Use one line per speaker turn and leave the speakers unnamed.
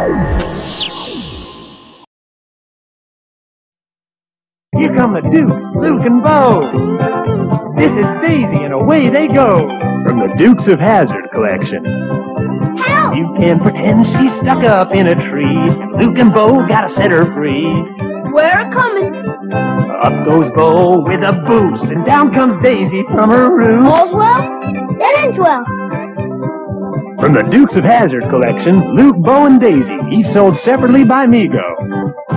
Here come the Duke, Luke, and Bo. This is Daisy, and away they go. From the Dukes of Hazzard collection.
Help!
You can pretend she's stuck up in a tree, and Luke and Bo gotta set her free.
We're coming.
Up goes Bo with a boost, and down comes Daisy from her roost.
All's well? That ends well.
From the Dukes of Hazzard collection, Luke, Bo, and Daisy, each sold separately by Mego.